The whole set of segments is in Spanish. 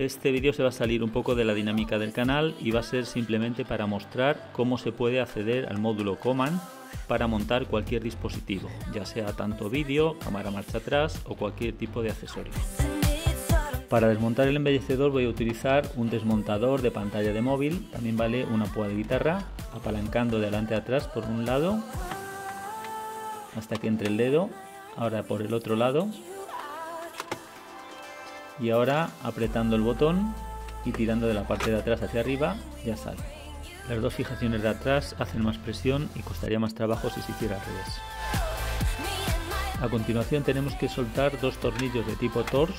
Este vídeo se va a salir un poco de la dinámica del canal y va a ser simplemente para mostrar cómo se puede acceder al módulo Command para montar cualquier dispositivo, ya sea tanto vídeo, cámara marcha atrás o cualquier tipo de accesorio. Para desmontar el embellecedor voy a utilizar un desmontador de pantalla de móvil, también vale una púa de guitarra, apalancando de adelante a atrás por un lado hasta que entre el dedo, ahora por el otro lado y ahora apretando el botón y tirando de la parte de atrás hacia arriba ya sale. Las dos fijaciones de atrás hacen más presión y costaría más trabajo si se hiciera al revés. A continuación tenemos que soltar dos tornillos de tipo Torx.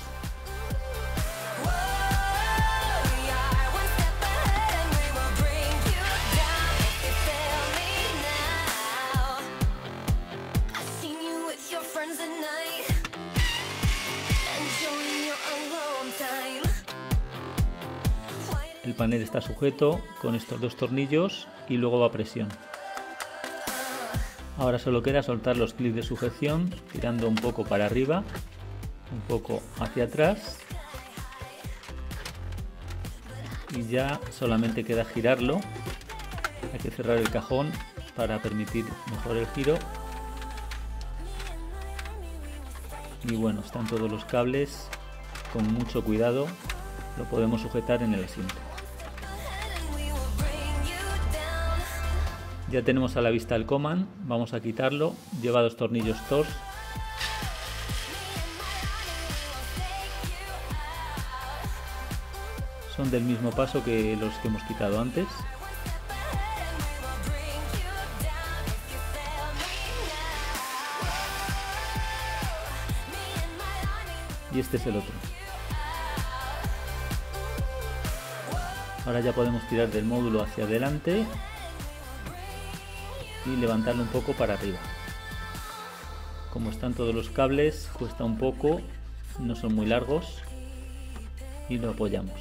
El panel está sujeto con estos dos tornillos y luego va a presión. Ahora solo queda soltar los clips de sujeción tirando un poco para arriba, un poco hacia atrás y ya solamente queda girarlo. Hay que cerrar el cajón para permitir mejor el giro. Y bueno, están todos los cables, con mucho cuidado lo podemos sujetar en el asiento. Ya tenemos a la vista el Command, vamos a quitarlo, lleva dos tornillos Torx. Son del mismo paso que los que hemos quitado antes. Y este es el otro. Ahora ya podemos tirar del módulo hacia adelante y levantarlo un poco para arriba. Como están todos los cables, cuesta un poco, no son muy largos y lo apoyamos.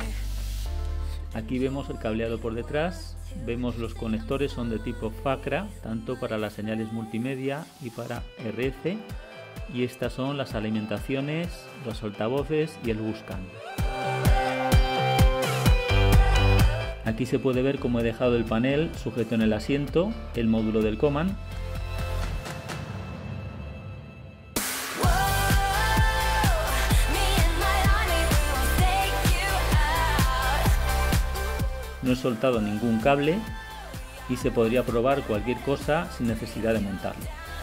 Aquí vemos el cableado por detrás, vemos los conectores son de tipo FACRA, tanto para las señales multimedia y para RF, y estas son las alimentaciones, los altavoces y el Buscam. Aquí se puede ver cómo he dejado el panel sujeto en el asiento, el módulo del Command. No he soltado ningún cable y se podría probar cualquier cosa sin necesidad de montarlo.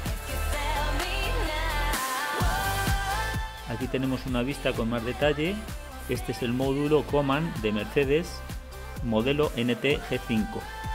Aquí tenemos una vista con más detalle. Este es el módulo Command de Mercedes modelo NT G5.